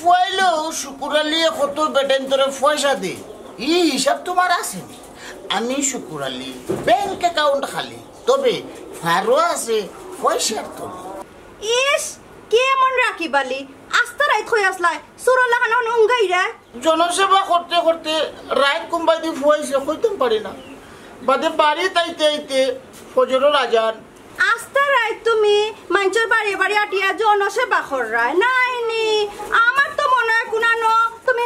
ফুয়াইলেও শুকুরালিয়ে কত বেটেন তোরে পয়সা দে এই হিসাব তোমার আছে। আমি শুকুরালি ব্যাংক অ্যাকাউন্ট খালি, তবে ফারো আছে পয়সার তোলে। ইস কেমন রাখি বালি আস্তা রাইত হয়ে আসলাই সুর লাগানো উঙ্গাই রে। জনসেবা করতে করতে রাত কোম্পাই দিয়ে ফুয়াইছে কইতাম পারি না, বাদে বাড়ি তাইতে আইতে ফজরের আজান। আস্তা রাইত তুমি মানুষের বাড়ি বাড়ি আটিয়া জনসেবা কররাই নাই নি। আমার তো মনে হয় কুনানো তুমি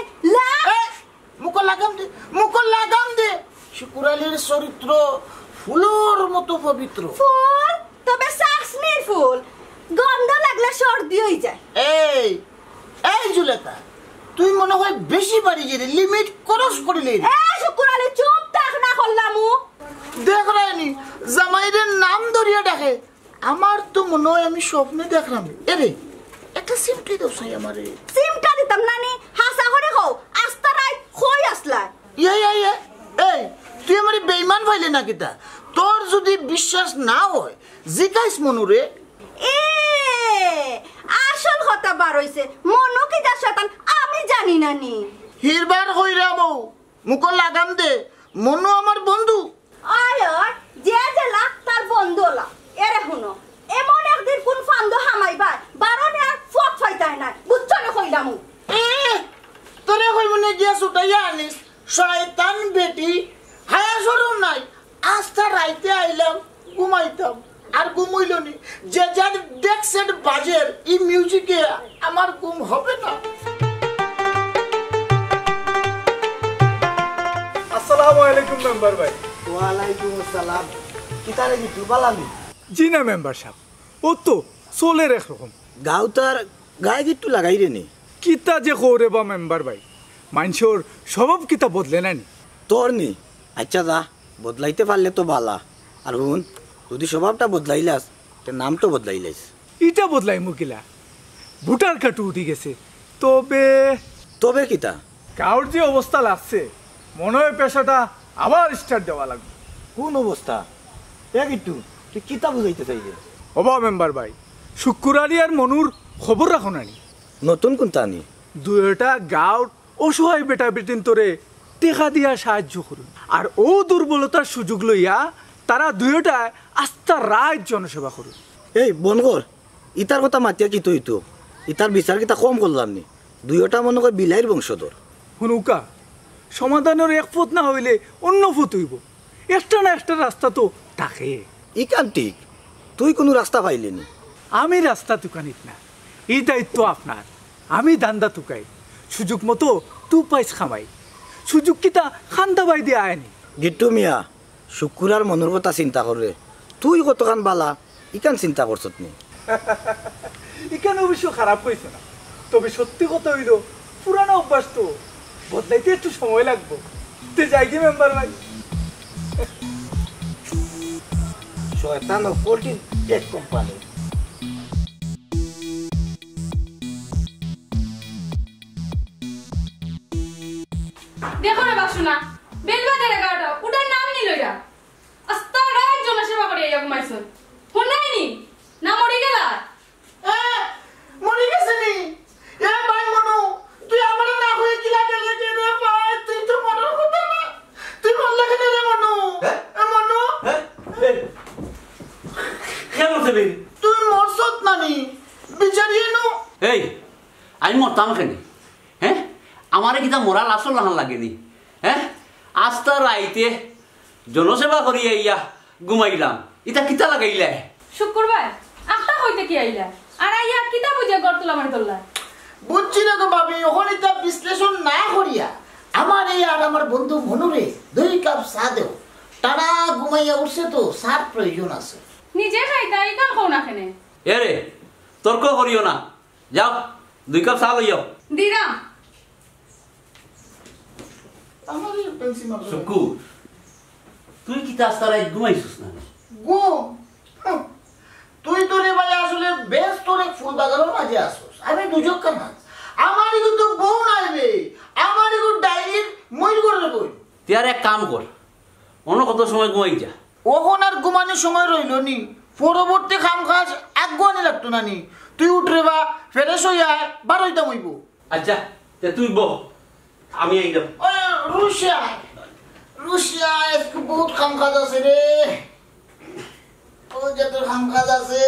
মুখ লাগাম দে। শুকুরালির চরিত্র ফুলের মতো পবিত্র। ফুল তবে সাসমির ফুল, গন্ধ লাগলে সর্দি হয়ে যায়। এই এই জুলেখা, তুই মনে হয় বেশি বাড়ি যে লিমিট ক্রস করিলি। শুকুরালি চুপ থাক না করলামু। দেখ রায়নি জামাইদের নাম ধরিয়া ডাকে। আমার তো মনে হয় আমি স্বপ্নে দেখলাম। এরে একটা সিমটি দাও সাই আমারে। সিমটা দিতাম নানি হাসা করে হও আস্তা রাইত কই আসলা। এই তুই আমারে বেঈমান ভাইলে না কিতা? তোর যদি বিশ্বাস না হয় জিজ্ঞাস মনুরে। আসল কথা বার হইছে মনু কি দা শয়তান আমি জানি না নি। হিরবার কইরা বউ মুখ লাগাম দে। মনু আমার বন্ধু। আয় যে জেলা তার বন্ধুলা। এরে শুনো এমন একদিন কোন ফান্দ হামাইবার বারণে আর ফট ফাইতাই না বুঝছো না কইলাম। তোরে কইব না গিয়া ছুটাইয়া আনিস শয়তান বেটি। হায়া সরম নাই, আস্তা রাইতে আইলাম ঘুমাইতাম আর ঘুমাইল নি। যে যার ডেক সেট বাজের এই মিউজিকে আমার ঘুম হবে না। আসসালামু আলাইকুম মেম্বার ভাই। ওয়ালাইকুম আসসালাম। কিতারে কি তুবালামি? জি না মেম্বার সাহেব, ও তো চলে একরকম। গাউতার গায়ে গিট্টু লাগাই রে নি। কিতা যে করে বা মেম্বার ভাই, মানুষের স্বভাব কিতা বদলে নানি তোর নি। আচ্ছা যা বদলাইতে পারলে তো ভালা। আর হুন যদি স্বভাবটা বদলাইলাস তো নাম তো বদলাইলাস। ইটা বদলাই মুকিলা ভোটার কাটু উঠি গেছে। তবে তবে কিতা কাউর যে অবস্থা লাগছে মনে হয় পেশাটা আবার স্টার্ট দেওয়া লাগবে। কোন অবস্থা? এ গিট্টু তুই কিতা বুঝাইতে চাইলে? অবা মেম্বার ভাই, শুক্কুরালি আর মনুর খবর রাখো নানি। নতুন কোনটা নি? দুইটা গাঁর অসহায় বেটা বেটিন তোরে টেকা দিয়া সাহায্য করুন। আর ও দুর্বলতার সুযোগ লইয়া তারা দুইটা আস্থা রায় জনসেবা করুন। এই বনগর ইতার কথা মাতিয়া কি তুই তো ইতার বিচার কিতা কম করলাম নি। দুইটা মনে কর বিলাইয়ের বংশধর। হুনুকা সমাধানের এক পথ না হইলে অন্য পথ হইব। একটা না একটা রাস্তা তো থাকে। ই কাম ঠিক, তুই কোনো রাস্তা পাইলি নি। আমি রাস্তা তুকানিত না, এই দায়িত্ব আপনার। আমি দান্দা তুকাই, সুযোগ মতো তু পাইস খামাই। সুযোগ কিতা খান্দা বাই দিয়ে আয়নি। গিট্টু মিয়া শুকুরার মনের কথা চিন্তা করে তুই কতখান বালা ইকান চিন্তা করছত নি। এখানে অবশ্য খারাপ হয়েছে না, তবে সত্যি কথা হইল পুরানো অভ্যাস তো বদলাইতে একটু সময় লাগবো। তে যাই কি মেম্বার ভাই? শয়তান পোল্ট্রি টেক কোম্পানি। দেখো রে বাসুনা বেলবাদের 11টা উঠার নাম নি লইরা আস্তা রাত জনসেবা করে ইয়া ঘুমাইছন হনাইনি না মরি গেলা। মরি গেছে নি? এ ভাই মনু তুই আমার না হয়ে কি লাগে রে ভাই? তুই তো মনের কথা না, তুই মন লাগে রে মনু। মনু কেমন দেবে? তুই মরছত নানি বিচারিয়ে নো। এই আমি মরতাম কেন? হ্যাঁ আমারে কিতা মরা লাসল লাহান লাগেনি? হ্যাঁ আস্তা রাইতে জনসেবা করিয়া ইয়া ঘুমাইলাম, ইটা কিতা লাগাইলা? শুক্রবার আটটা হইতে কি আইলা আর আইয়া কিতা বুঝে গড়তুলা মারি তোলা? বুঝছি না গো ভাবি, ওখানে এটা বিশ্লেষণ না করিয়া আমার এই আর আমার বন্ধু মনুরে 2 কাপ চা দেও। তারা ঘুমাইয়া উঠছে তো সার প্রয়োজন আছে। নিজে খাইতা এই কাম খাও না কেনে? এরে তর্ক করিও না, যাও 2 কাপ চা লইও। দিরাম আমার এই পেন্সি মার শুকু তুই কিতা আস্তা রাইত ঘুমাইছিস না? ঘুম? তুই তো রে ভাই আসলে বেশ তোরে ফুল বাগানোর মাঝে আসোস, আমি দুজক কানা। আমার কিন্তু বউ নাই রে, আমার কিন্তু ডাইরির মই করে বই। তুই আর এক কাম কর, অন্য কত সময় ঘুমাই যা। ওখন আর ঘুমানোর সময় রইল নি, পরবর্তী খাম কাজ আগুয়ানি লাগতো না নি। তুই উঠরে বা ফ্রেশ হইয়া বারোইতাম হইব। আচ্ছা তে তুই বহ আমি আইলাম রুশিয়া রুশিয়া একটু বহুত কাম কাজ আছে রে ও যত কাম কাজ আছে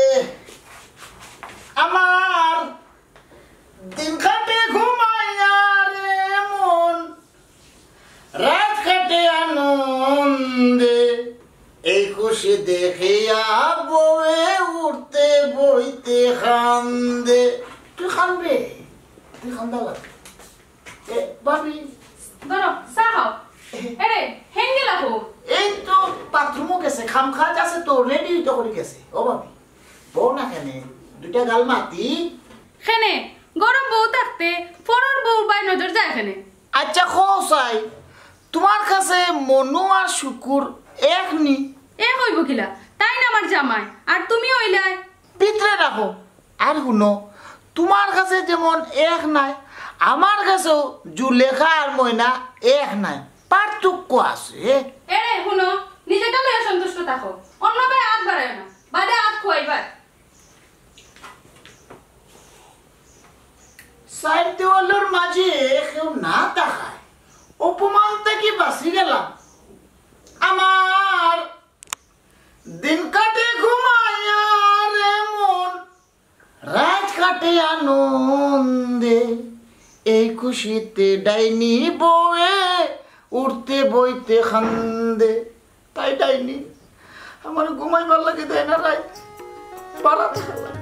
আমার দিন কাটে ঘুমাইয়া রে মন রাত কাটে আনন্দে এই খুশি দেখিয়া বয়ে উঠতে বইতে খান্দে তুই খানবে তুই খান্দা লাগে ভাবি ধরো চা খাও এরে হেন গেলা হো এই তো বাথরুমও গেছে খাম খাজ আছে তো রেডি তো করে গেছে ও ভাবি বউ না কেন দুইটা গাল মাতি খেনে গরম বউ থাকতে ফরর বউ বাই নজর যায় এখানে আচ্ছা খোসাই তোমার কাছে মনু আর শুকুর এক নি এ হইব কিলা তাই না আমার জামাই আর তুমি হইলাই ভিতরে রাখো আর শুনো তোমার কাছে যেমন এক নাই আমার কাছেও জুলেখা আর ময়না এক নাই পার্থক্য আছে এরে শুনো নিজেটা লয়ে সন্তুষ্ট থাকো অন্য ভাই হাত বাড়ায় না বাদে হাত খুয়াইবার সাইড দেওয়ালের মাঝে কেউ না দেখায় অপমান থেকে বাঁচি গেলাম আমার দিন কাটে ঘুমাইয়া রে মন রাত কাটে আনন্দে এই খুশিতে ডাইনি বয়ে উঠতে বইতে খান্দে তাই ডাইনি আমার ঘুমাইবার লাগে দেয় না রাত বাড়াতে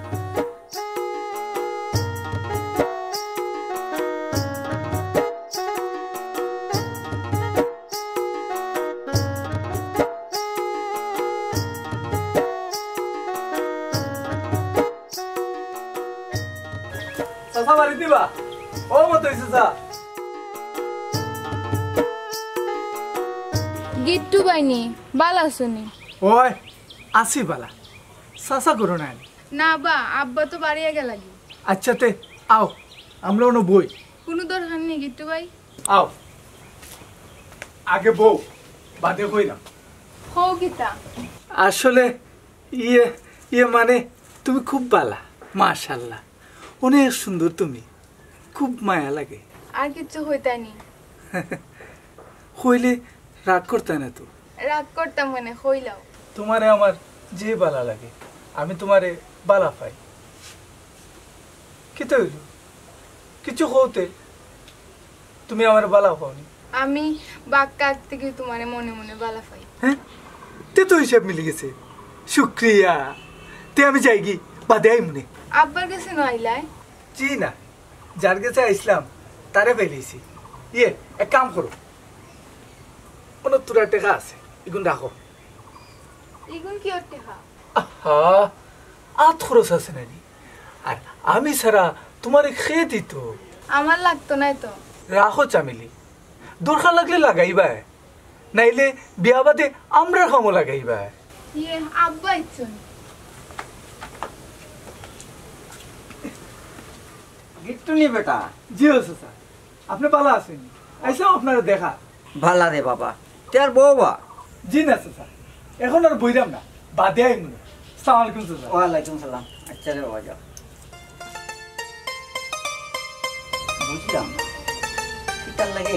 চাচা বাড়ি দিবা ও মতো চাচা গিট্টু বাইনি বালা শুনি ওই আসি বালা চাচা করো না না বা আব্বা তো বাড়িয়ে গেলাগি আচ্ছা তে আও আমরা অন্য বই কোনো দরকার নেই গিট্টু ভাই আও আগে বউ বাদে কই না হও কিতা আসলে ইয়ে ইয়ে মানে তুমি খুব বালা মাশাআল্লাহ অনেক সুন্দর তুমি খুব মায়া লাগে আর কিছু হইতানি হইলে রাগ করতে না তো রাগ করতাম মানে হইলাও তোমারে আমার যে বালা লাগে আমি তোমারে বালা পাই কি তো হইল কিছু হতে তুমি আমার বালা পাওনি আমি বাঘ কাক থেকে তোমার মনে মনে বালা পাই হ্যাঁ তে তো হিসাব মিলে গেছে শুক্রিয়া তে আমি যাই কি বাদে আই মনে আব্বার কাছে নইলাই জি না যার কাছে আইসলাম তারে ফেলেছি ইয়ে এক কাম করো 69 টাকা আছে এগুন রাখো এগুন কি করতে হা আহা আত খরচ আছে নানি আর আমি সারা তোমারে খেয়ে দিত আমার লাগতো না তো রাখো চামিলি দরকার লাগলে লাগাইবা নাইলে বিয়া বাদে আমরা খামো লাগাইবা ইয়ে আব্বা ইচ্ছুন গিট্টু নি বেটা জি আছে স্যার আপনি ভালো আছেন আইসা আপনারা দেখা ভালা রে বাবা তার বউবা জি না স্যার এখন আর বইরাম না বাদে আই মনে আসসালামু আলাইকুম স্যার ওয়ালাইকুম সালাম আচ্ছা রে বাবা যাও বুঝলাম কিতার লাগে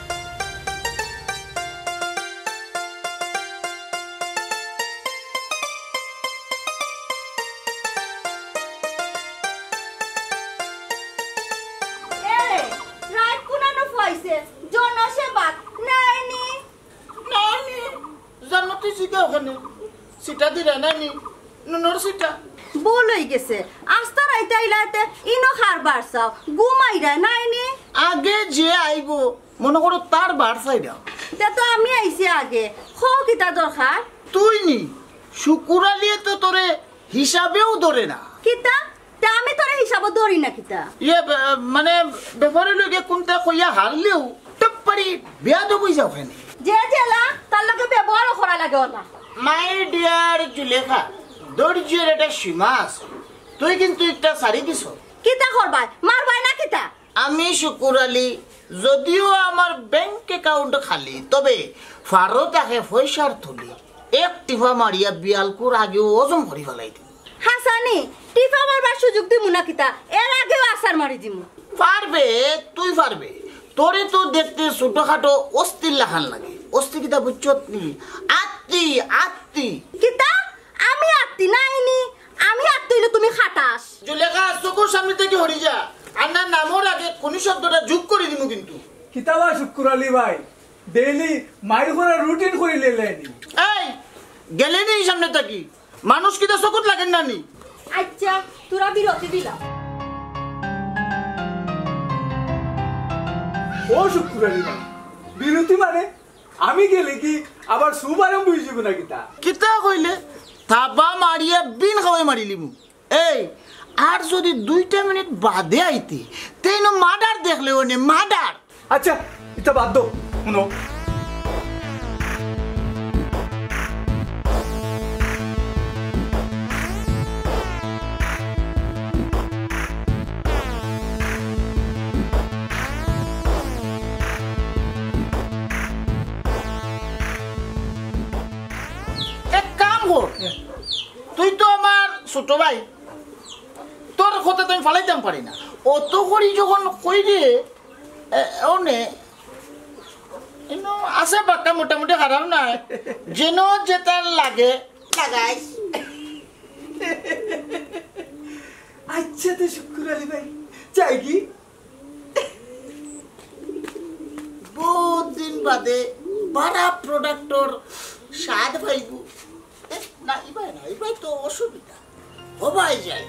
এরে রাত কুনানো ফাইছে জনসেবা নাইনি নানি জান্নাতি সিটা ওখানে সিটা দিরা নানি নুনর সিটা ভুল হয়ে গেছে আস্তা রাইতে আইলাতে ইনো খারবার চাও ঘুমাইরা নাইনি আগে যে আইব মনে করো তার বার সাইডা তে তো আমি আইছি আগে হো কিতা দরকার তুই নি শুকুরালিয়ে তো তোরে হিসাবেও ধরে না কিতা তে আমি তোর হিসাব ধরি না কিতা ইয়ে মানে ব্যাপারে লোকে কোনটা কইয়া হারলেও টপ্পারি বিয়া তো কই যাও ওখানে যে জেলা তার লগে ব্যবহার করা লাগে ওলা মাই ডিয়ার জুলেখা ধৈর্যের একটা সীমা আছে তুই কিন্তু একটা সারি দিছ কিতা করবাই মারবাই না কিতা আমি শুকুর আলী যদিও আমার ব্যাংক অ্যাকাউন্ট খালি তবে ফারো তাকে পয়সার থলি এক টিফা মারিয়া বিয়ালকুর আগেও ওজন ভরি ফেলাই দিল হাসানি টিফা মারবার সুযোগ দিমু না কিতা এর আগেও আসার মারি দিমু পারবে তুই পারবে তোরে তো দেখতে ছোটখাটো অস্থির লাখান লাগে অস্থি কিতা বুঝছত নি আত্মি আত্মি কিতা আমি আত্তি নাইনি আমি আত্তিলে তুমি খাটাস জুলেখা চকুর সামনে থেকে হরি যা আর না নামর আগে কোন শব্দটা যোগ করে দিমু কিন্তু কিতাবা শুক্র আলী ভাই ডেইলি মাইর করার রুটিন করে লেলেনি এই গেলে নেই সামনে থাকি মানুষ কিতা চকুত লাগেন না নি আচ্ছা তোরা বিরতি দিলা ও শুক্র আলী ভাই বিরতি মানে আমি গেলে কি আবার সুবারম বুঝিব না কিতা কিতা কইলে থাবা মারিয়া বিন খাওয়াই মারিলিমু এই আর যদি 2টা মিনিট বাদে আইতি তেইনো মার্ডার দেখলে ওনে মার্ডার আচ্ছা এটা বাদ দাও শুনো এক কাম কর তুই তো আমার ছোট ভাই তোর কথা তো আমি ফালাইতাম পারি না অত করি যখন কই রে ওনে এনো আছে বাক্কা মোটামুটি খারাপ নাই যেন যেটার লাগে লাগাইস আচ্ছা তো শুক্র আলী ভাই চাই কি বহুত দিন বাদে বারা প্রোডাক্টর স্বাদ পাইবু না এবার তো অসুবিধা হবাই যায়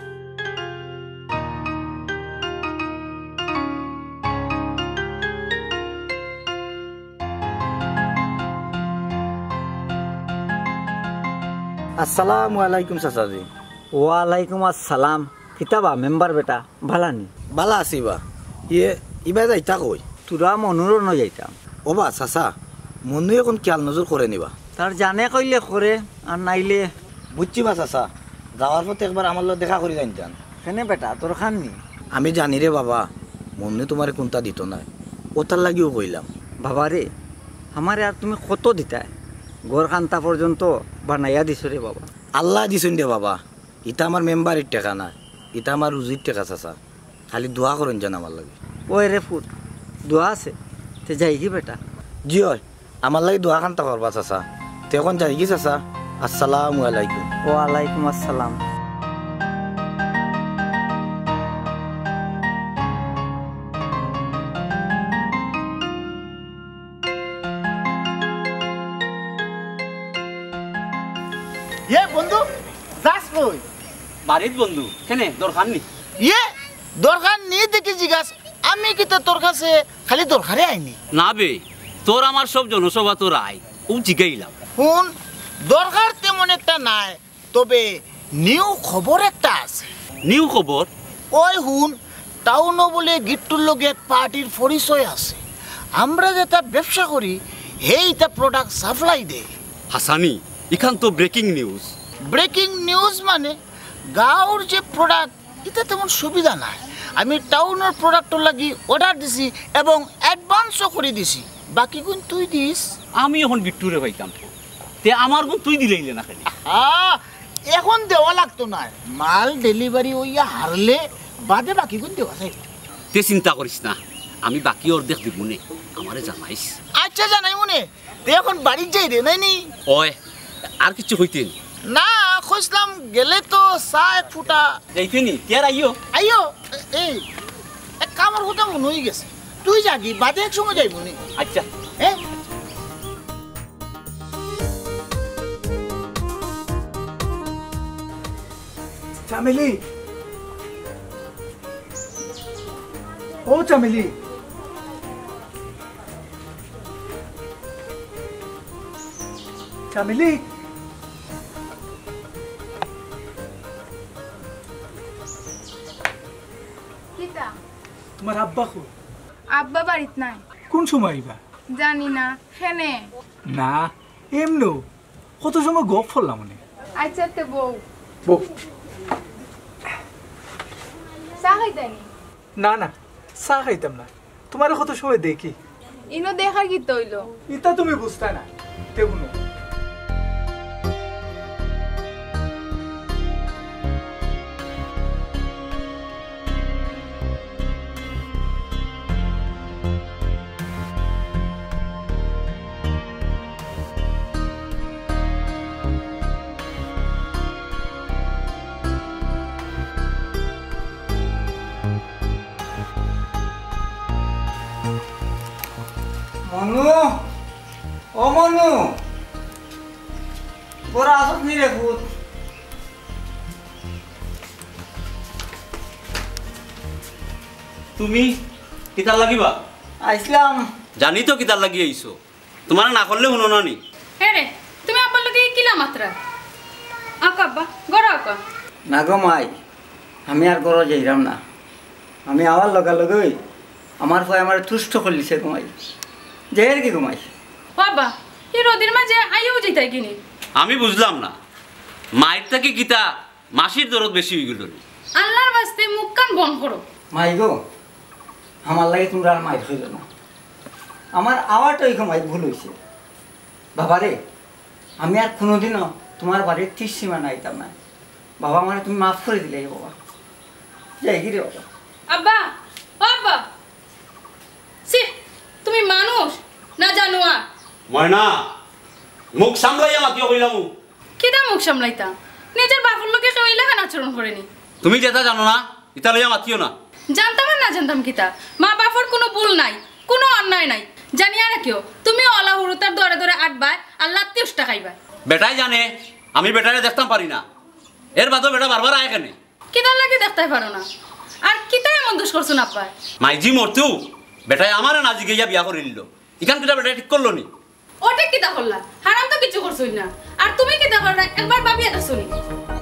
আসসালামু আলাইকুম চাচাজি ওয়ালাইকুম আসসালাম কিতাবা মেম্বার বেটা ভালানি বালা আছিবা ইয়ে ইবা যাইতা কই তোরা মনুরও ন যাইতাম ওবা চাচা মনুই এখন খেয়াল নজর করে নিবা তার জানে কইলে করে আর নাইলে বুঝছি বা চাচা যাওয়ার পথে একবার আমার লোক দেখা করে জানতাম কেনে বেটা তোর খাননি আমি জানি রে বাবা মনে তোমার কোনটা দিত না ওটার লাগিও কইলাম বাবা রে আমারে আর তুমি কত দিতায় গড় কান্তা পর্যন্ত বানাইয়া দিছো রে বাবা আল্লাহ দিছেন দে বাবা ইটা আমার মেম্বারের টেকা না ইটা আমার রুজির টেকা চাচা খালি দোয়া করেন জান আমার লাগে ওই রে ফুট দোয়া আছে তে যাই কি বেটা জি হয় আমার লাগে দোয়া কান্তা করবা চাচা তে এখন যাই কি চাচা আসসালামু আলাইকুম ওয়ালাইকুম আসসালাম বন্ধু যাস কই বাড়িত বন্ধু কেনে দরকার নি দরকার নেই দেখি জিজ্ঞাস আমি কি তো তোর কাছে খালি দরকারে আইনি না বে তোর আমার সব জনসভা তোর আয় ও জিগাইলাম শুন দরকার তেমন একটা নাই তবে নিউ খবর একটা আছে নিউ খবর ওই শুন টাউনও বলে গিট্টুর লগে পার্টির পরিচয় আছে আমরা যেটা ব্যবসা করি সেইটা প্রোডাক্ট সাপ্লাই দে হাসানি এখান তো ব্রেকিং নিউজ ব্রেকিং নিউজ মানে গাঁওর যে প্রোডাক্ট এটা তেমন সুবিধা নাই আমি টাউনের প্রোডাক্টর লাগি অর্ডার দিছি এবং অ্যাডভান্সও করে দিছি বাকি গুণ তুই দিস আমি এখন বিট্টুরে পাইতাম তে আমার গুণ তুই দিলেইলে না খালি এখন দেওয়া লাগতো না মাল ডেলিভারি হইয়া হারলে বাদে বাকি গুণ দেওয়া যায় তে চিন্তা করিস না আমি বাকি অর্ধেক দিব নে আমারে জানাইস আচ্ছা জানাই মনে তে এখন বাড়ির যাই রে নাইনি ওই আর কিছু হইতেন না খুঁজলাম গেলে তো চা এক ফুটা যাইতেনি কেয়ার আইও আইও এই এক কামর কথা মনে হয়ে গেছে তুই যাবি বাদে এক সময় যাই মনে আচ্ছা হ্যাঁ চামেলি ও চামেলি চামেলি কিতা তোমার আব্বা কো আব্বা বাড়িত নাই কোন সময় আইবা জানি না হেনে না এমনো কত সময় গপ ফললাম মনে আচ্ছা তে বউ বউ চা খাইতানি না না চা খাইতাম না তোমার কত সময় দেখি ইনো দেখার কি তৈল ইতা তুমি বুঝতে না তেমন মনু ও মনু বড় আসত নি রে ভূত তুমি কিতার লাগিবা আইসলাম জানি তো কিতার লাগি আইছো তোমার না করলে শুনো না নি হ্যাঁ রে তুমি আব্বার লগে কিলা মাত্রা আঁকা আব্বা গড় আঁকা না গো মাই আমি আর গরো যাইরাম না আমি আবার লগালগই আমার ভয় আমার তুষ্ট করলিছে ঘুমাই যাই আর কি ঘুমাই বাবা এই রোদের মাঝে আইও যেতাই কিনি আমি বুঝলাম না মায়ের থেকে গীতা মাসির দরদ বেশি হয়ে গেল আল্লাহর বাস্তে মুখ কান বন্ধ করো মাই গো আমার লাগে তোমরা আর মাইর হইল না আমার আওয়াটাই ঘুমাই ভুল হয়েছে বাবা রে আমি আর কোনোদিনও তোমার বাড়ির ঠিক সীমানা আইতাম না বাবা মানে তুমি মাফ করে দিলে বাবা যাই কি রে বাবা আব্বা ও আব্বা সি তুমি মানুষ না জানোয়া ময়না মুখ সামলাইয়া মাতিও কইলাম কিদা মুখ সামলাইতা নিজের বাপুর লোকে কেউ ইলাকান আচরণ করেনি তুমি যেটা জানো না ইতা লইয়া মাতিও না জানতাম আর না জানতাম কিতা মা বাপর কোনো ভুল নাই কোনো অন্যায় নাই জানিয়া রাখিও তুমি অলা হুরুতার দরে দরে আটবাই আল্লাহ 30 টাকা খাইবা বেটাই জানে আমি বেটারে দেখতাম পারি না এর বাদও বেটা বারবার আয় কেন কিতা লাগে দেখতে পারো না আর কিতা এমন দোষ করছো না আব্বা মাইজি মরতেও বেটাই আমার নাজি গিয়া বিয়া করে নিল এখান কিটা বেটাই ঠিক করলো নি ওটা কিতা করলা হারাম তো কিছু করছই না আর তুমি কিতা করলা একবার ভাবিয়া দেখছো নি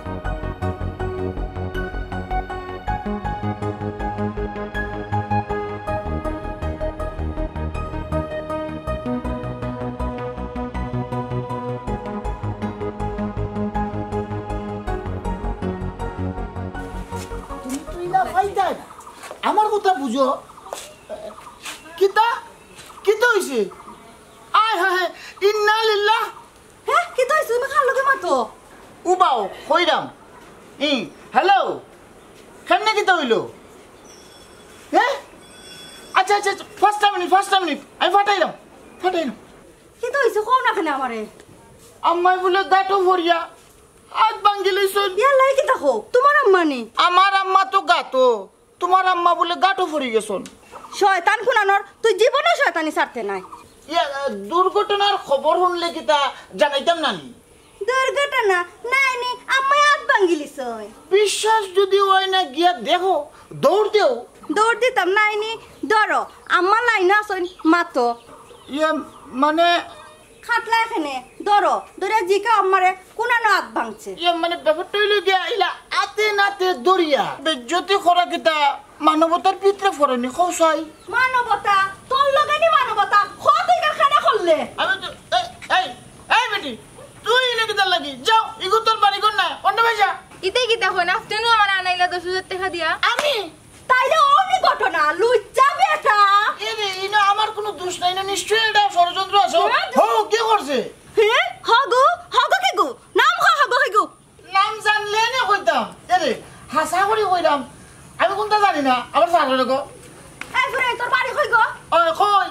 তুমি তুই না ফাইদাই না আমার কথা বুঝো কিতা কিতা হইছে আয় হায় ইন্না লিল্লাহ হ্যাঁ কি তো তুমি খাল লগে মাতো উবাও কইরাম হ্যালো কেমনে কিতা হইলো হ্যাঁ আচ্ছা আচ্ছা ফার্স্ট মিনিট আমি ফাটাইলাম কি তো হইছে কোন না কেন আমারে আম্মাই বলে গাটো ভরিয়া হাত ভাঙ্গি লইছন ইয়া লাই কি দেখো তোমার আম্মানি আমার আম্মা তো গাতো তোমার আম্মা বলে গাটো ভরি গেছন শয়তান খুনানোর তুই জীবনে শয়তানি ছাড়তে নাই দুর্ঘটনার খবর শুনলে কিতা জানাইতাম নানি দুর্ঘটনা নাই নি আম্মাই হাত ভাঙ্গিলিছ বিশ্বাস যদি হয় না গিয়া দেখো দৌড় দেও দৌড় দিতাম নাই নি ধরো আম্মা লাইন আসন মাতো মানে খাটলা এখানে ধরো ধরে জিকা আমারে কোনানো হাত ভাঙছে মানে ব্যাপারটা হইলো গিয়া ইলা আতে নাতে দরিয়া বেজ্জতি করা কিতা মানবতার ভিতরে পড়েনি খোসাই মানবতা তোর লগানি মানবতা কত কারখানা করলে আমি তো এই বেটি তুই এনে কিতা লাগি যাও ইগো তোর বাড়ি কর না অন্য ভাইসা ইতে কি দেখো না তেনু আমার আনাইলা 10,000 টাকা দিয়া আমি তাইলে অনেক ঘটনা লুচ্চা বেটা এরে ইনা আমার কোনো দোষ নাই না নিশ্চয়ই এটা ষড়যন্ত্র আছে হো কি করছে হ্যাঁ হগো কে গো নাম হগো নাম জানলে না কইতাম এরে হাসা করে কইরাম আমি কোনটা জানি না আবার সারা গো এই ফরে তোর বাড়ি কই গো ওই কই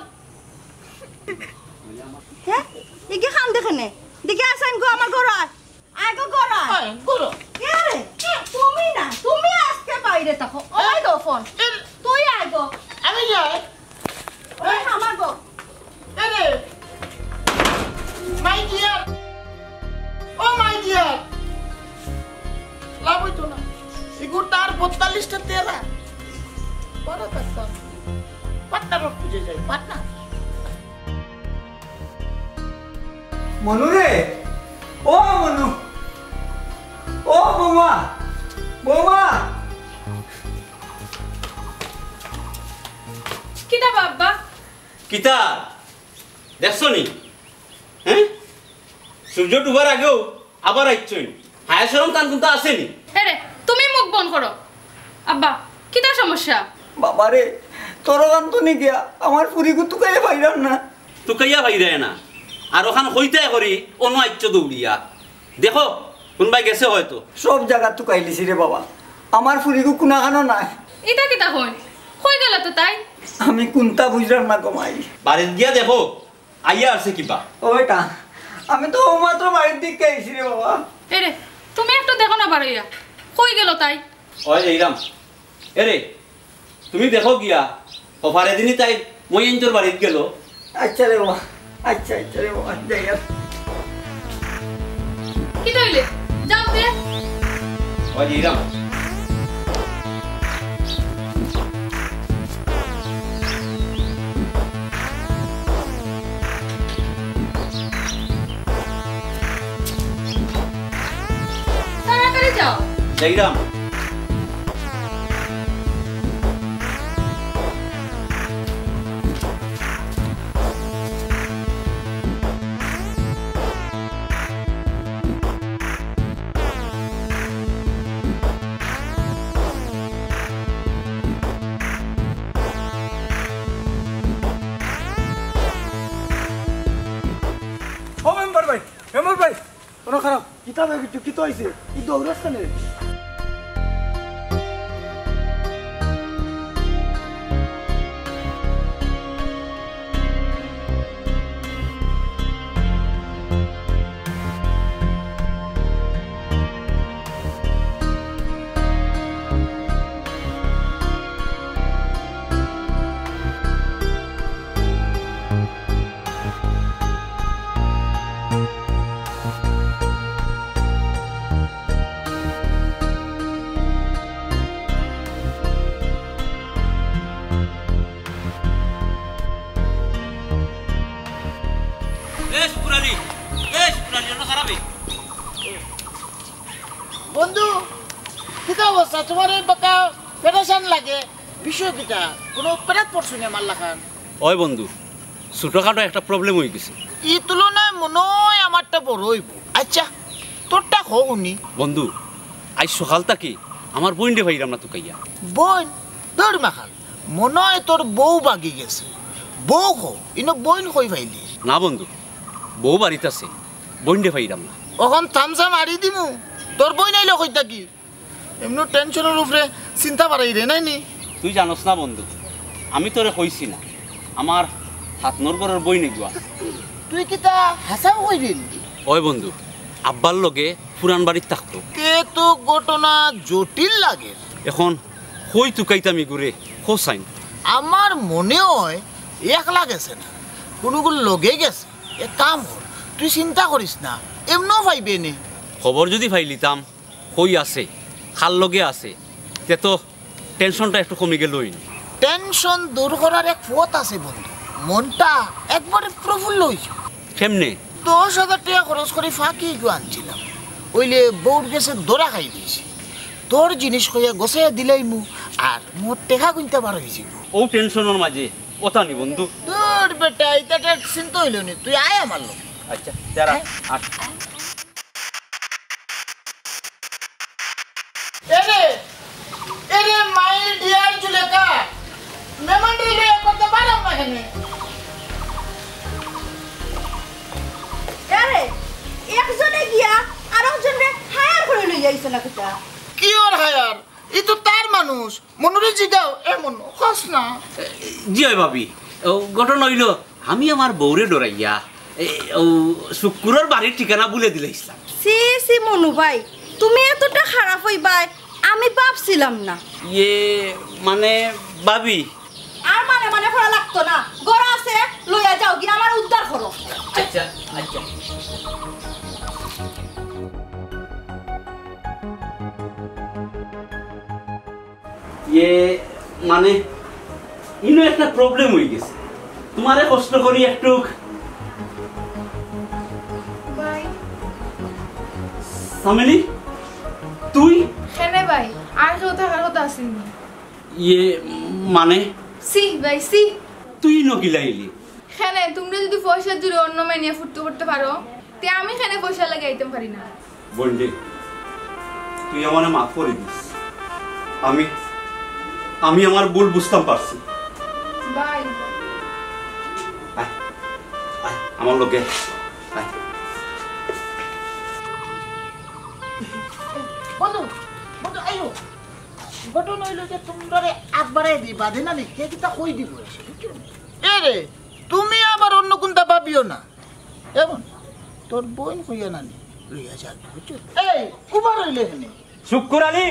হ্যাঁ ইগে খান দেখনে দিকে আসেন গো আমার ঘর আগো ঘর ওই গুরু আরে তুমি না তুমি আজকে বাইরে থাকো ওই দো ফোন তুই আয় গো আমি যাই ওই আমার গো এরে my deer O my dear লাভ হইতো না ইগুর তার 42টা তেরা বড় কথা পাটনার খুঁজে যাই পাটনা মনু রে ও মনু ও বৌমা কিতা বাবা কিতা দেখছো নি হ্যাঁ সূর্য ডুবার আগেও আবার আইছই হায়াসরম তান কোনটা আসেনি আরে তুমি মুখ বন্ধ করো আব্বা কিতা সমস্যা বাবা রে তোর গান তো নি গিয়া আমার পুরিগু তুকাই পাইরাম না তুকাইয়া ভাই দেয় না আর ওখান হইতে করি অন্য আইচ্ছ দৌড়িয়া দেখো কোনবাই গেছে হয়তো সব জায়গা তুকাইলিছি রে বাবা আমার পুরিগু কুনাখানো নাই ইটা কিতা কই গেল তো তাই আমি কোনটা বুঝলাম না কমাই বাড়িতে গিয়া দেখো আইয়া আছে কিবা ওইটা আমি তো মাত্র বাড়ির দিকে আইছি রে বাবা এরে তুমি একটু দেখো না বাড়িয়া কই গেল তাই ওই এইরাম এরে তুমি দেখো গিয়া অফারে দিনই তাই মই এঞ্চর বাড়িত গেল আচ্ছা রে বাবা আচ্ছা রে বাবা যাই আর কি তইলে যাও তে ওই ইরাম তাড়াতাড়ি যাও যাইরাম ও মেম্বার ভাই ওরা খারাপ কিতা ভাই কি তো হইছে কি দৌড়াস্তানে বন্ধু কিতা অবস্থা তোমার এই বাকা পেরেশান লাগে বিষয় কিটা কোনো অপরাধ পড়ছো না আমার লাখান ওই বন্ধু ছোটখাটো একটা প্রবলেম হয়ে গেছে এই তুলনায় মনে হয় আমারটা বড় হইব আচ্ছা তোরটা হওনি বন্ধু আজ সকাল থেকে আমার বইন্ডে ভাইরাম না তো কাইয়া বোন দৌড় মাখাল মনে হয় তোর বউ বাগি গেছে বউ হো ইনো বোন কই ভাইলি না বন্ধু বউ বাড়িতে আছে বইন্ডে ভাইরাম না ওখান থামসা মারি দিমু তোর বই নাইলে কই থাকি এমনি টেনশনের উপরে চিন্তা বাড়াই রে নাইনি তুই জানোস না বন্ধু আমি তোরে কইছি না আমার হাত নরগরের বই নেগুয়া তুই কিতা হাসাও কই দিল ওই বন্ধু আব্বার লগে পুরান বাড়ির থাকতো তে তো ঘটনা জটিল লাগে এখন কই তুকাইতামি ঘুরে হোসাইন আমার মনে হয় একলা গেছে না কোনোগুলো লগে গেছে এক কাম কর তুই চিন্তা করিস না এমনও পাইবে নে খবর যদি ফাইলিতাম কই আছে খাল লগে আছে তে তো টেনশনটা একটু কমে গেলই টেনশন দূর করার এক পথ আছে বন্ধু মনটা একবারে প্রফুল্ল হয়েছে কেমনে 10,000 টাকা খরচ করে ফাঁকি আনছিলাম ওইলে বউর গেছে দৌড়া খাই দিয়েছি তোর জিনিস কইয়া গোছাইয়া দিলাই মু আর মোর টেকা কিনতে পারো হয়েছি ও টেনশনের মাঝে ওটা নি বন্ধু তোর বেটা এটা চিন্তা হইল নি তুই আয় আমার লোক আচ্ছা যারা আট এরে মাই ডিয়ার জুলেকা মেমন রিলে করতে পারো না এখানে আরে একজনে গিয়া আরেকজনে হায়ার করে লই যাইছে না কিতা কি ওর হায়ার ই তো তার মানুষ মনুরে জিগাও এমন হস না জি হয় ভাবি ও ঘটনা হইল আমি আমার বউরে ডরাইয়া ও শুক্কুরের বাড়ির ঠিকানা বলে দিলাইছিলাম সি সি মনু ভাই তুমি এতটা খারাপ হইবাই আমি ভাবছিলাম না ইয়ে মানে ভাবি আর মানে পড়া লাগতো না গড় আছে লইয়া যাও গিয়া আমার উদ্ধার করো আচ্ছা আচ্ছা ইয়ে মানে ইনো একটা প্রবলেম হয়ে গেছে তোমারে কষ্ট করি একটু ভাই সামিলি তুই খেনে ভাই আর কেউ থাকার কথা আসেনি ইয়ে মানে সি ভাই সি তুই নকিলাইলি খেনে তুমি যদি পয়সা জুড়ে অন্য মেয়ে নিয়ে ফুটতে করতে পারো তে আমি খেনে পয়সা লাগাইতে পারি না বন্ডে তুই আমারে মাফ করে দিস আমি আমার ভুল বুঝতাম পারছি ভাই আয়, আয়, আমার লোকে আয়। বন্ধু বন্ধু আইও ঘটনা হইল যে তোমরা আগ বাড়াই দি বাঁধে না নি কে কিতা কই দিব এ রে তুমি আবার অন্য কোনটা ভাবিও না এমন তোর বোন কইয়া না নি লইয়া যা বুঝছো এই কুবার হইলে হেনে শুক্কুর আলী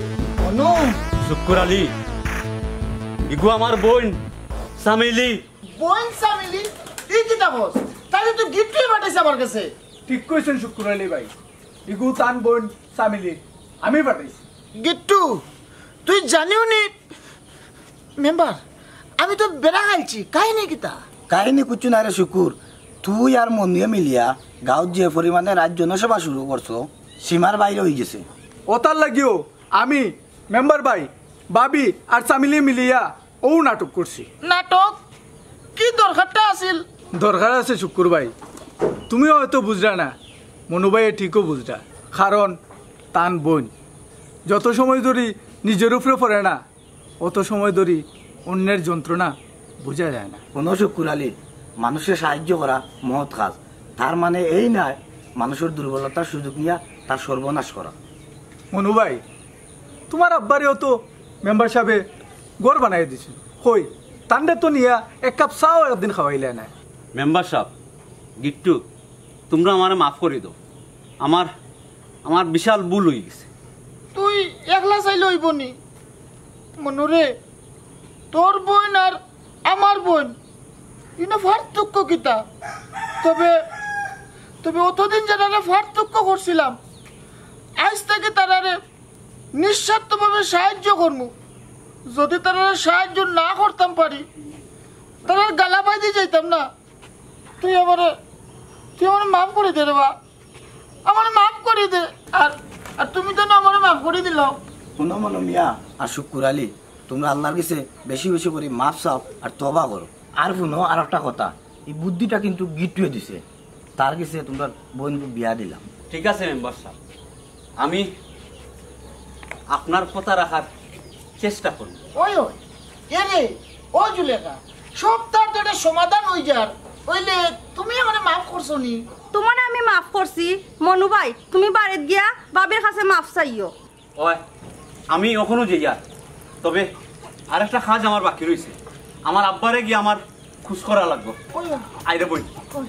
অনু শুক্কুর আলী ইগু আমার বোন সামিলি বোন সামিলি এই কিতা বস তাই তো গিফটই পাঠাইছে আমার কাছে ঠিক কইছেন শুকুর আলী ভাই ইগু তান বোন সামিলি আমি পাঠাইছি গিট্টু তুই জানিও নি মেম্বার আমি তো বেড়া খাইছি কাহিনী কিতা কাহিনী কুচু না রে শুকুর, তুই আর মনিয়া মিলিয়া গাঁৱত যে পরিমাণে রাজ জনসভা শুরু করছো সীমার বাইরে হয়ে গেছে। ওতার লাগিও আমি মেম্বার ভাই বাবি আর সামিলি মিলিয়া ও নাটক করছি। নাটক কি দরকারটা আছিল? দরকার আছে শুকুর ভাই, তুমিও হয়তো বুঝলা না, মনু ভাই ঠিকও বুঝলা, কারণ তান বোন যত সময় ধরি নিজের উপরে পড়ে না অত সময় ধরি অন্যের যন্ত্রণা বোঝা যায় না। কোনো শুকুর আলী, মানুষের সাহায্য করা মহৎ কাজ, তার মানে এই নয় মানুষের দুর্বলতার সুযোগ নিয়ে তার সর্বনাশ করা। মনু ভাই তোমার আব্বারেও তো মেম্বার সাহেবে গড় বানাই দিছে, কই তান্ডে তো নিয়া এক কাপ চাও একদিন খাওয়াইলে না। মেম্বার সাহেব গিট্টু, তোমরা আমারে মাফ করে দাও, আমার আমার বিশাল ভুল হয়ে গেছে। তুই একলা চাইলে হইব নি মনুরে? তোর বোন আর আমার বোন ইনো পার্থক্য কিতা? তবে তবে অতদিন যারা পার্থক্য করছিলাম আজ থেকে তারারে নিঃস্বার্থভাবে সাহায্য করবো। যদি তারা সাহায্য না করতাম পারি তারা গালা বাইতে যাইতাম না। তুই আমার মাফ করে দে রে বা, আমার মাফ করে দে। আর আর তুমি তো না আমার মাফ করে দিলাও। কোনো মনো মিয়া আর শুকুর আলী, তোমরা আল্লাহর কাছে বেশি বেশি করে মাফ চাও আর তবা করো। আর শুনো আর একটা কথা, এই বুদ্ধিটা কিন্তু গিট্টুয়ে দিছে, তার কাছে তোমরা বোনকে বিয়া দিলাম। ঠিক আছে মেম্বার সাহেব, আমি আপনার কথা রাখার চেষ্টা করব। ওই ওই এরে ও জুলেখা, সব তার তো একটা সমাধান হয়ে যার ওইলে তুমি আমার মাফ করছো নি? তোমার আমি মাফ করছি মনু ভাই, তুমি বাড়িত গিয়া বাবির কাছে মাফ চাইও। ওই আমি এখনো যাইয়া, তবে আরেকটা কাজ আমার বাকি রয়েছে, আমার আব্বারে গিয়ে আমার খুশ করা লাগবে। ওই আইরে বই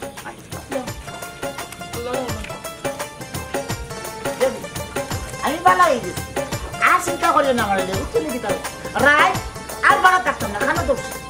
আমি বালা হয়ে গেছি, আর চিন্তা করিও না আমার রায় আর বাড়া থাকতাম না, খানা তো